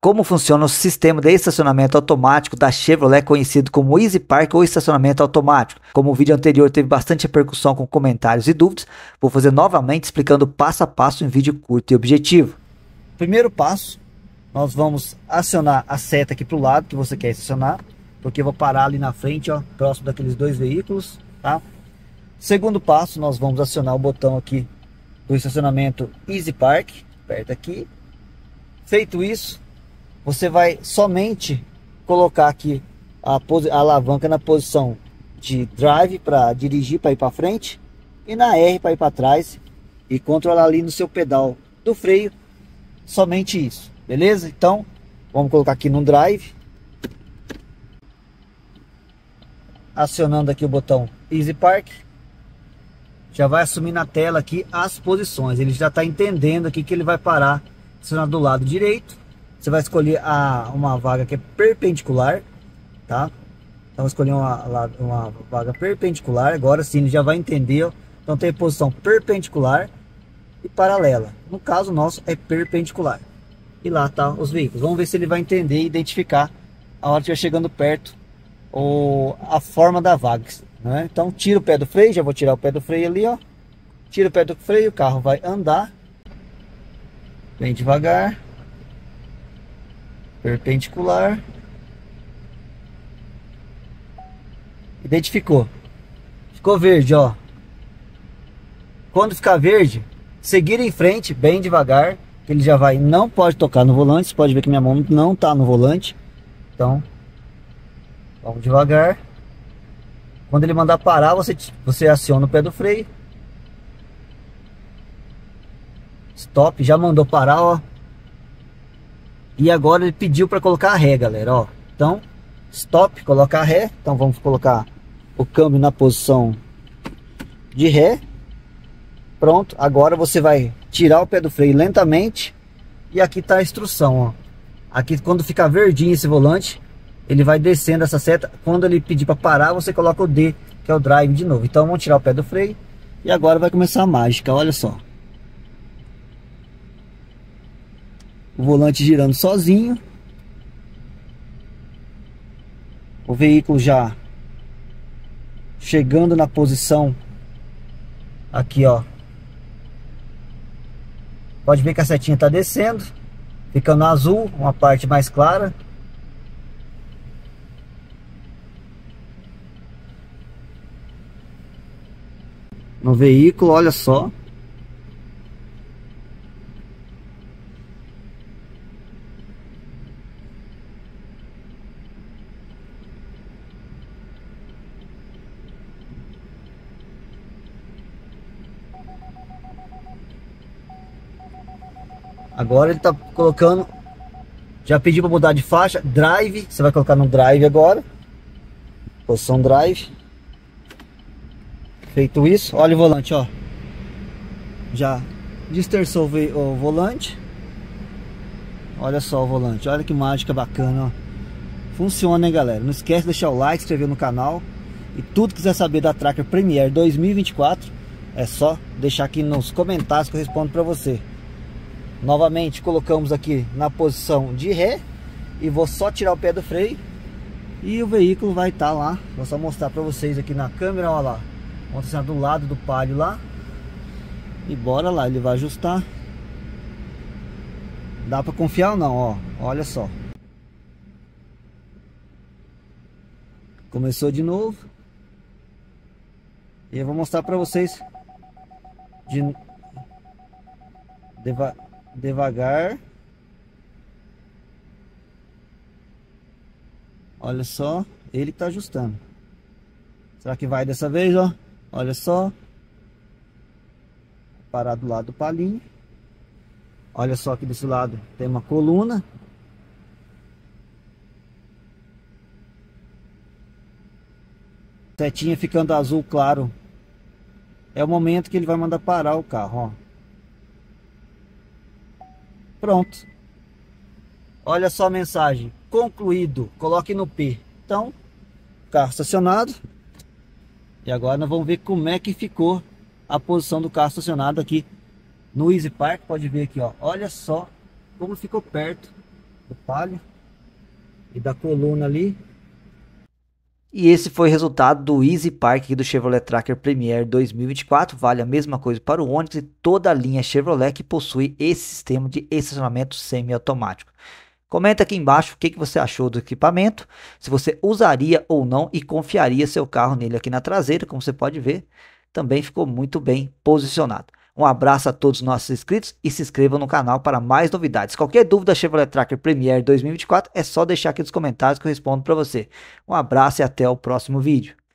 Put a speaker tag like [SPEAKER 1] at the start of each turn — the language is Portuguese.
[SPEAKER 1] como funciona o sistema de estacionamento automático da Chevrolet, conhecido como Easy Park ou estacionamento automático. Como o vídeo anterior teve bastante repercussão com comentários e dúvidas, vou fazer novamente explicando passo a passo em vídeo curto e objetivo. Primeiro passo, nós vamos acionar a seta aqui para o lado que você quer estacionar, porque eu vou parar ali na frente, ó, próximo daqueles dois veículos, tá? Segundo passo, nós vamos acionar o botão aqui do estacionamento Easy Park, aperta aqui. Feito isso, você vai somente colocar aqui a alavanca na posição de drive para dirigir, para ir para frente, e na R para ir para trás, e controlar ali no seu pedal do freio, somente isso, beleza? Então, vamos colocar aqui no drive, acionando aqui o botão Easy Park, já vai assumir na tela aqui as posições, ele já está entendendo aqui que ele vai parar do lado direito. Você vai escolher uma vaga que é perpendicular, tá? Então escolher uma vaga perpendicular. Agora sim ele já vai entender, ó. Então tem posição perpendicular e paralela. No caso nosso é perpendicular. E lá tá os veículos. Vamos ver se ele vai entender e identificar a hora que estiver chegando perto ou a forma da vaga, né? Então tira o pé do freio, já vou tirar o pé do freio ali, ó. Tira o pé do freio, o carro vai andar bem devagar. Perpendicular. Identificou. Ficou verde, ó. Quando ficar verde, seguir em frente bem devagar, que ele já vai, não pode tocar no volante. Você pode ver que minha mão não tá no volante. Então, vamos devagar. Quando ele mandar parar, você aciona o pé do freio. Stop, já mandou parar, ó. E agora ele pediu para colocar a ré, galera, ó. Então, stop, colocar a ré. Então vamos colocar o câmbio na posição de ré. Pronto, agora você vai tirar o pé do freio lentamente. E aqui tá a instrução, ó. Aqui quando ficar verdinho esse volante, ele vai descendo essa seta. Quando ele pedir para parar, você coloca o D, que é o drive de novo. Então vamos tirar o pé do freio. E agora vai começar a mágica, olha só. O volante girando sozinho. O veículo já chegando na posição aqui, ó. Pode ver que a setinha está descendo, ficando azul, uma parte mais clara. No veículo, olha só. Agora ele tá colocando, já pediu para mudar de faixa, drive, você vai colocar no drive agora, posição drive. Feito isso, olha o volante, ó, já desterçou o volante, olha só o volante, olha que mágica bacana, ó. Funciona, hein, galera? Não esquece de deixar o like, se inscrever no canal, e tudo que quiser saber da Tracker Premier 2024, é só deixar aqui nos comentários que eu respondo para você. Novamente colocamos aqui na posição de ré e vou só tirar o pé do freio e o veículo vai estar lá. Vou só mostrar para vocês aqui na câmera, ó lá. Vamos estar do lado do Palio lá. E bora lá, ele vai ajustar. Dá para confiar ou não, ó. Olha só. Começou de novo. E eu vou mostrar para vocês devagar. Olha só, ele que tá ajustando. Será que vai dessa vez, ó? Olha só. Parar do lado do palinho. Olha só aqui desse lado tem uma coluna. Setinha ficando azul claro. É o momento que ele vai mandar parar o carro, ó. Pronto. Olha só a mensagem. Concluído. Coloque no P. Então, carro estacionado. E agora nós vamos ver como é que ficou a posição do carro estacionado aqui no Easy Park. Pode ver aqui, ó. Olha só como ficou perto do Palio e da coluna ali. E esse foi o resultado do Easy Park aqui do Chevrolet Tracker Premier 2024. Vale a mesma coisa para o Onix e toda a linha Chevrolet que possui esse sistema de estacionamento semiautomático. Comenta aqui embaixo o que você achou do equipamento, se você usaria ou não e confiaria seu carro nele aqui na traseira, como você pode ver, também ficou muito bem posicionado. Um abraço a todos os nossos inscritos e se inscreva no canal para mais novidades. Qualquer dúvida Chevrolet Tracker Premier 2024 é só deixar aqui nos comentários que eu respondo para você. Um abraço e até o próximo vídeo.